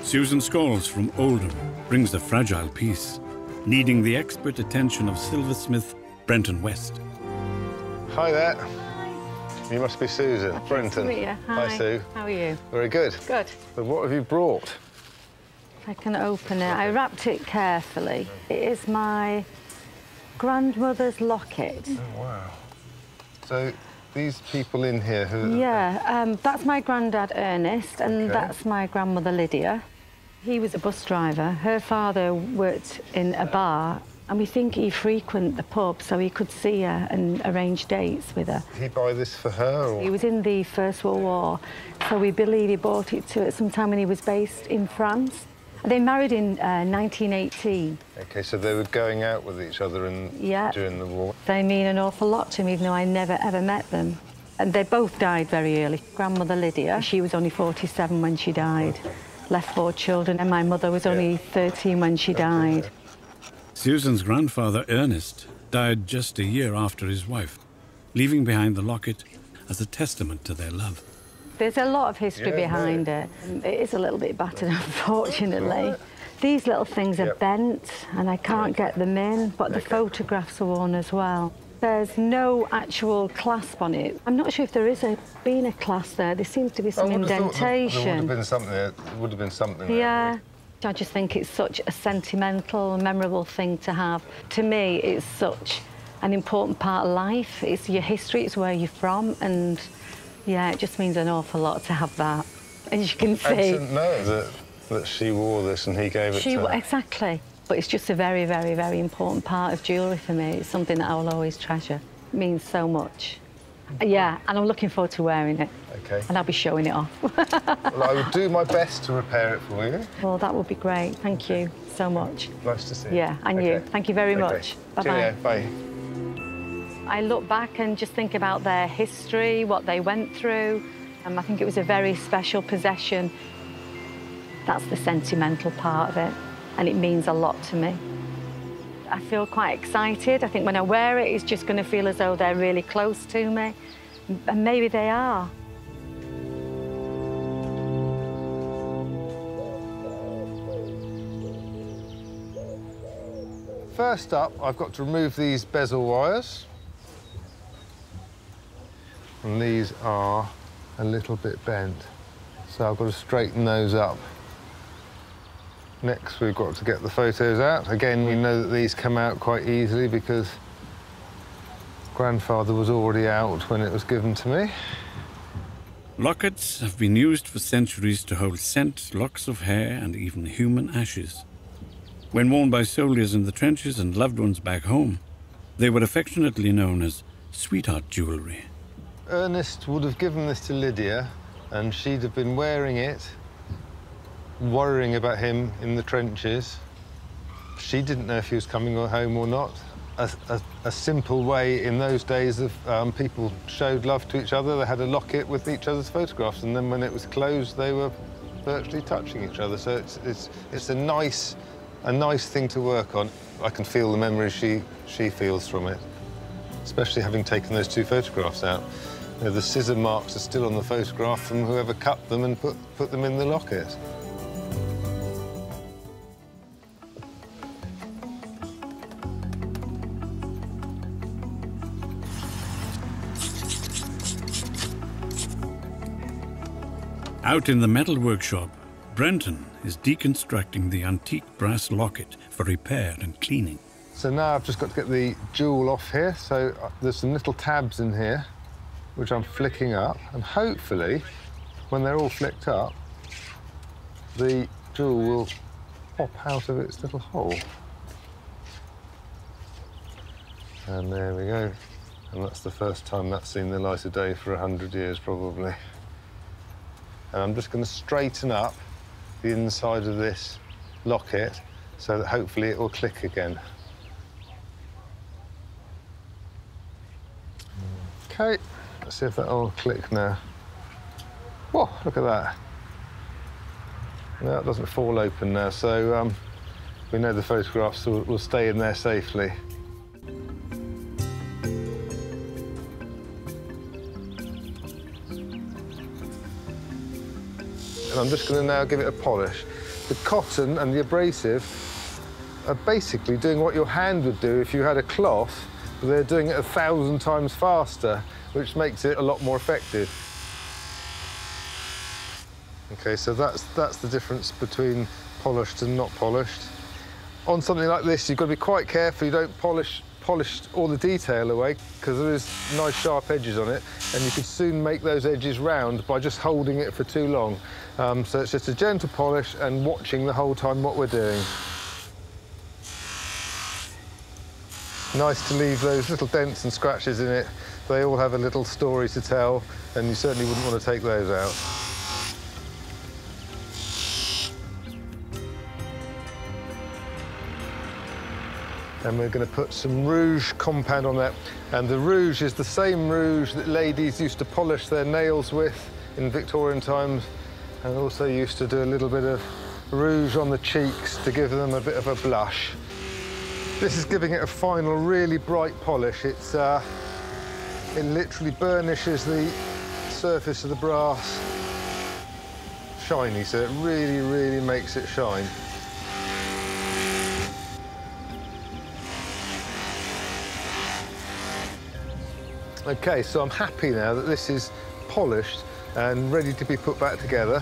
Susan Scholes from Oldham brings the fragile piece, needing the expert attention of silversmith Brenton West. Hi there. You must be Susan. Brenton. Hi. Hi, Sue. How are you? Very good. Good. So what have you brought? If I can open it. I wrapped it carefully. It is my grandmother's locket. Oh, wow. So these people in here who... Yeah, that's my granddad, Ernest, and that's my grandmother, Lydia. He was a bus driver. Her father worked in a bar, and we think he frequented the pub so he could see her and arrange dates with her. Did he buy this for her? Or? He was in the First World War, so we believe he bought it to her sometime when he was based in France. They married in 1918. OK, so they were going out with each other during the war? They mean an awful lot to me, even though I never, ever met them. And they both died very early. Grandmother Lydia, she was only 47 when she died. Left 4 children, and my mother was only 13 when she died. Susan's grandfather, Ernest, died just a year after his wife, leaving behind the locket as a testament to their love. There's a lot of history behind it. It is a little bit battered, unfortunately. These little things are bent, and I can't get them in, but the photographs are worn as well. There's no actual clasp on it. I'm not sure if there is been a clasp there. There seems to be some indentation. There would have been something there. There would have been something there. Yeah. I just think it's such a sentimental, memorable thing to have. To me, it's such an important part of life. It's your history, it's where you're from, and, yeah, it just means an awful lot to have that. As you can see... I didn't know that she wore this and he gave it to her. Exactly. But it's just a very, very, very important part of jewellery for me. It's something that I will always treasure. It means so much. Yeah, and I'm looking forward to wearing it. OK. And I'll be showing it off. Well, I will do my best to repair it for you. Well, that would be great. Thank you so much. Nice to see you. Yeah, and you. Thank you very much. Bye-bye. Cheerio. Bye. I look back and just think about their history, what they went through. I think it was a very special possession. That's the sentimental part of it, and it means a lot to me. I feel quite excited. I think when I wear it, it's just going to feel as though they're really close to me. And maybe they are. First up, I've got to remove these bezel wires. And these are a little bit bent. So I've got to straighten those up. Next, we've got to get the photos out. Again, we know that these come out quite easily because grandfather was already out when it was given to me. Lockets have been used for centuries to hold scent, locks of hair, and even human ashes. When worn by soldiers in the trenches and loved ones back home, they were affectionately known as sweetheart jewellery. Ernest would have given this to Lydia, and she'd have been wearing it, worrying about him in the trenches. She didn't know if he was coming home or not. A simple way in those days of people showed love to each other. They had a locket with each other's photographs, and then when it was closed, they were virtually touching each other. So it's a nice thing to work on. I can feel the memories she feels from it, especially having taken those 2 photographs out. You know, the scissor marks are still on the photograph from whoever cut them and put them in the locket. Out in the metal workshop, Brenton is deconstructing the antique brass locket for repair and cleaning. So now I've just got to get the jewel off here. So there's some little tabs in here, which I'm flicking up. And hopefully, when they're all flicked up, the jewel will pop out of its little hole. And there we go. And that's the first time that's seen the light of day for 100 years, probably. And I'm just going to straighten up the inside of this locket so that hopefully it will click again. OK, let's see if that will click now. Whoa, look at that. No, it doesn't fall open now, so we know the photographs will stay in there safely. and I'm just going to now give it a polish. The cotton and the abrasive are basically doing what your hand would do if you had a cloth, but they're doing it 1,000 times faster, which makes it a lot more effective. OK, so that's the difference between polished and not polished. On something like this, you've got to be quite careful you don't polish all the detail away, because there is nice sharp edges on it, and you could soon make those edges round by just holding it for too long. So it's just a gentle polish and watching the whole time what we're doing. Nice to leave those little dents and scratches in it. They all have a little story to tell, and you certainly wouldn't want to take those out. And we're going to put some rouge compound on that. And the rouge is the same rouge that ladies used to polish their nails with in Victorian times, and also used to do a little bit of rouge on the cheeks to give them a bit of a blush. This is giving it a final, really bright polish. It literally burnishes the surface of the brass shiny, so it really, really makes it shine. OK, so I'm happy now that this is polished and ready to be put back together.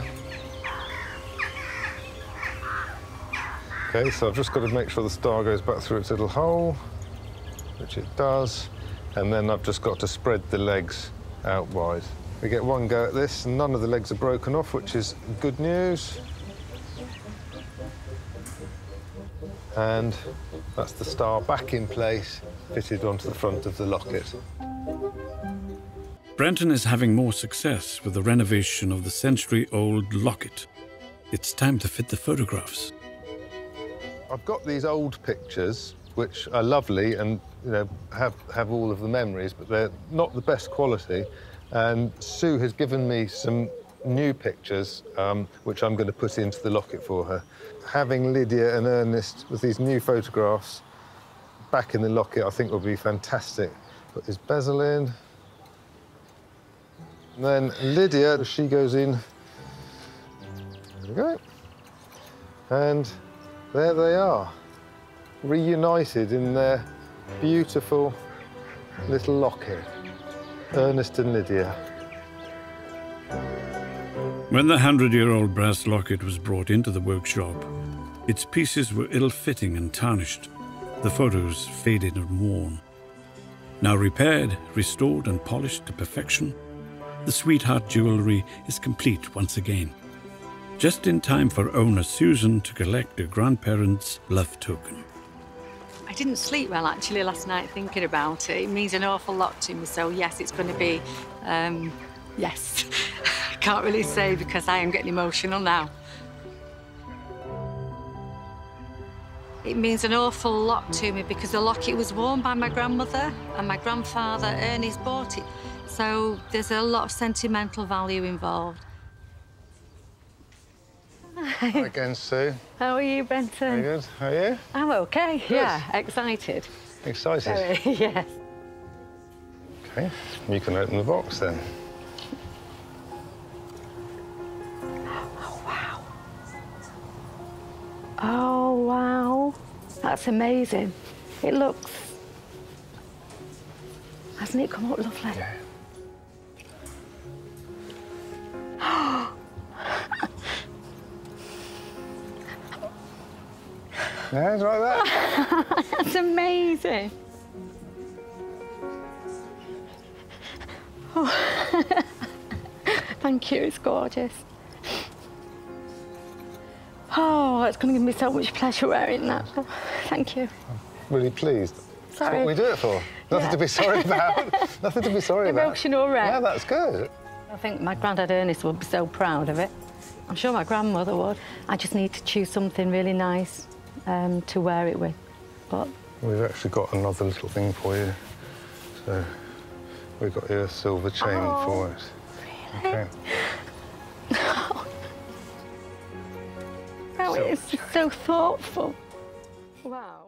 OK, so I've just got to make sure the star goes back through its little hole, which it does, and then I've just got to spread the legs out wide. We get one go at this, and none of the legs are broken off, which is good news. And that's the star back in place, fitted onto the front of the locket. Brenton is having more success with the renovation of the century-old locket. It's time to fit the photographs. I've got these old pictures, which are lovely and have all of the memories, but they're not the best quality. And Sue has given me some new pictures, which I'm going to put into the locket for her. Having Lydia and Ernest with these new photographs back in the locket, I think will be fantastic. Put this bezel in. And then Lydia, she goes in. There we go. And there they are, reunited in their beautiful little locket. Ernest and Lydia. When the 100-year-old brass locket was brought into the workshop, its pieces were ill-fitting and tarnished, the photos faded and worn. Now repaired, restored and polished to perfection, the sweetheart jewellery is complete once again. Just in time for owner Susan to collect her grandparents' love token. I didn't sleep well, actually, last night thinking about it. It means an awful lot to me, so yes, it's going to be, yes. I can't really say because I am getting emotional now. It means an awful lot to me because the locket was worn by my grandmother and my grandfather, Ernest, bought it. So there's a lot of sentimental value involved. Hi again, Sue. How are you, Brenton? Very good. How are you? I'm OK, Good. yeah. Excited. Excited? Very, yes. OK, you can open the box then. Oh, wow. Oh, wow. That's amazing. It looks... Hasn't it come up lovely? Yeah. Yeah, it's like that. That's amazing. Oh. Thank you, it's gorgeous. Oh, it's going to give me so much pleasure wearing that. Thank you. I'm really pleased. Sorry. That's what we do it for. Nothing to be sorry about. Nothing to be sorry about. Emotional wreck. Yeah, that's good. I think my granddad Ernest would be so proud of it. I'm sure my grandmother would. I just need to choose something really nice to wear it with. But we've actually got another little thing for you. So we've got your silver chain for it. Really? Okay. Oh, it's so thoughtful. Wow.